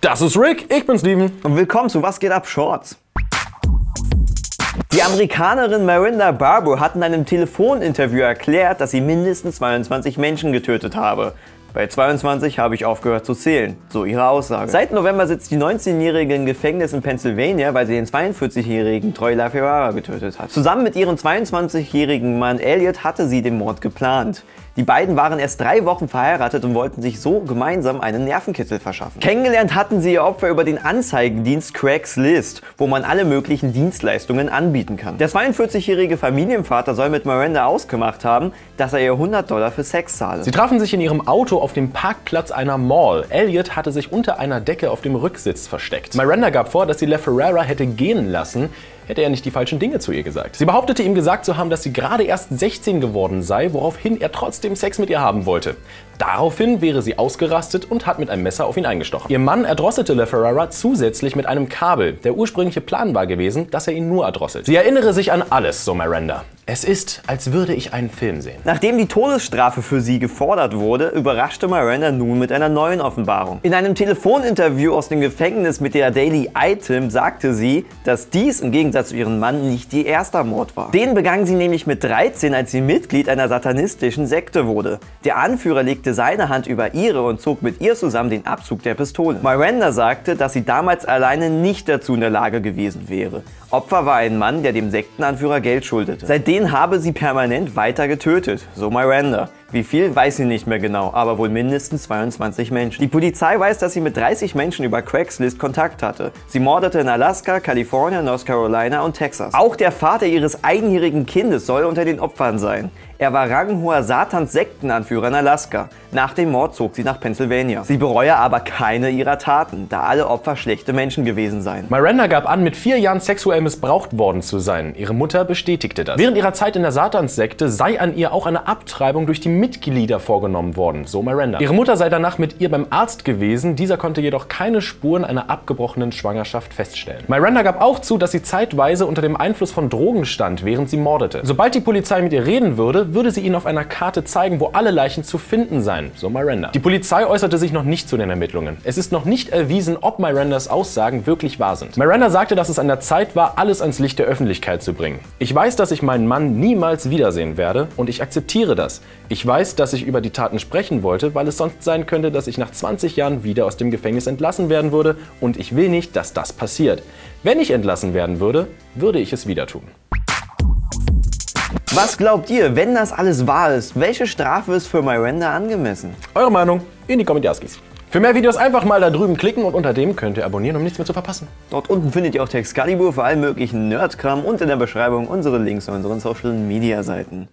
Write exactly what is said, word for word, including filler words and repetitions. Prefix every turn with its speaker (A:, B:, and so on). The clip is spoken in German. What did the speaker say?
A: Das ist Rick, ich bin Steven.
B: Und willkommen zu Was geht ab Shorts. Die Amerikanerin Miranda Barbour hat in einem Telefoninterview erklärt, dass sie mindestens zweiundzwanzig Menschen getötet habe. Bei zweiundzwanzig habe ich aufgehört zu zählen, so ihre Aussage. Seit November sitzt die neunzehnjährige im Gefängnis in Pennsylvania, weil sie den zweiundvierzigjährigen Troy LaFerrara getötet hat. Zusammen mit ihrem zweiundzwanzigjährigen Mann Elliot hatte sie den Mord geplant. Die beiden waren erst drei Wochen verheiratet und wollten sich so gemeinsam einen Nervenkitzel verschaffen. Kennengelernt hatten sie ihr Opfer über den Anzeigendienst Craigslist, wo man alle möglichen Dienstleistungen anbieten kann. Der zweiundvierzigjährige Familienvater soll mit Miranda ausgemacht haben, dass er ihr hundert Dollar für Sex zahle.
A: Sie trafen sich in ihrem Auto auf dem Parkplatz einer Mall. Elliot hatte sich unter einer Decke auf dem Rücksitz versteckt. Miranda gab vor, dass sie LaFerrara hätte gehen lassen, hätte er nicht die falschen Dinge zu ihr gesagt. Sie behauptete ihm gesagt zu haben, dass sie gerade erst sechzehn geworden sei, woraufhin er trotzdem Sex mit ihr haben wollte. Daraufhin wäre sie ausgerastet und hat mit einem Messer auf ihn eingestochen. Ihr Mann erdrosselte LaFerrara zusätzlich mit einem Kabel. Der ursprüngliche Plan war gewesen, dass er ihn nur erdrosselt. Sie erinnere sich an alles, so Miranda. Es ist, als würde ich einen Film sehen.
B: Nachdem die Todesstrafe für sie gefordert wurde, überraschte Miranda nun mit einer neuen Offenbarung. In einem Telefoninterview aus dem Gefängnis mit der Daily Item sagte sie, dass dies im Gegensatz zu ihrem Mann nicht ihr erster Mord war. Den begann sie nämlich mit dreizehn, als sie Mitglied einer satanistischen Sekte wurde. Der Anführer legte seine Hand über ihre und zog mit ihr zusammen den Abzug der Pistole. Miranda sagte, dass sie damals alleine nicht dazu in der Lage gewesen wäre. Opfer war ein Mann, der dem Sektenanführer Geld schuldete. Seitdem habe sie permanent weiter getötet, so Miranda. Wie viel, weiß sie nicht mehr genau, aber wohl mindestens zweiundzwanzig Menschen. Die Polizei weiß, dass sie mit dreißig Menschen über Craigslist Kontakt hatte. Sie mordete in Alaska, Kalifornien, North Carolina und Texas. Auch der Vater ihres einjährigen Kindes soll unter den Opfern sein. Er war ranghoher Satans-Sektenanführer in Alaska. Nach dem Mord zog sie nach Pennsylvania. Sie bereue aber keine ihrer Taten, da alle Opfer schlechte Menschen gewesen seien.
A: Miranda gab an, mit vier Jahren sexuell missbraucht worden zu sein. Ihre Mutter bestätigte das. Während ihrer Zeit in der Satanssekte sei an ihr auch eine Abtreibung durch die Mitglieder vorgenommen worden, so Miranda. Ihre Mutter sei danach mit ihr beim Arzt gewesen, dieser konnte jedoch keine Spuren einer abgebrochenen Schwangerschaft feststellen. Miranda gab auch zu, dass sie zeitweise unter dem Einfluss von Drogen stand, während sie mordete. Sobald die Polizei mit ihr reden würde, würde sie ihnen auf einer Karte zeigen, wo alle Leichen zu finden seien, so Miranda. Die Polizei äußerte sich noch nicht zu den Ermittlungen. Es ist noch nicht erwiesen, ob Mirandas Aussagen wirklich wahr sind. Miranda sagte, dass es an der Zeit war, alles ans Licht der Öffentlichkeit zu bringen. Ich weiß, dass ich meinen Mann niemals wiedersehen werde und ich akzeptiere das. Ich weiß, dass ich über die Taten sprechen wollte, weil es sonst sein könnte, dass ich nach zwanzig Jahren wieder aus dem Gefängnis entlassen werden würde und ich will nicht, dass das passiert. Wenn ich entlassen werden würde, würde ich es wieder tun.
B: Was glaubt ihr, wenn das alles wahr ist, welche Strafe ist für Miranda angemessen?
A: Eure Meinung in die Kommentarskis. Für mehr Videos einfach mal da drüben klicken und unter dem könnt ihr abonnieren, um nichts mehr zu verpassen.
B: Dort unten findet ihr auch Texcalibur für allen möglichen Nerdkram und in der Beschreibung unsere Links zu unseren Social Media Seiten.